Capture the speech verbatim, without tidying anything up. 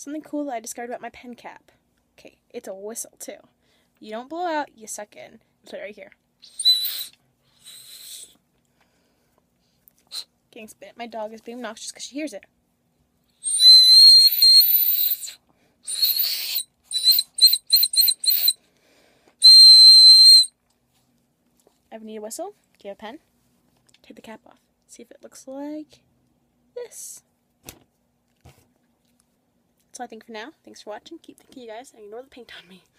Something cool that I discovered about my pen cap. Okay, it's a whistle too. You don't blow out, you suck in. Put it right here. Getting spit. My dog is being obnoxious because she hears it. Ever need a whistle? Do you have a pen? Take the cap off. See if it looks like this. That's all I think for now. Thanks for watching. Keep thinking, you guys, and ignore the paint on me.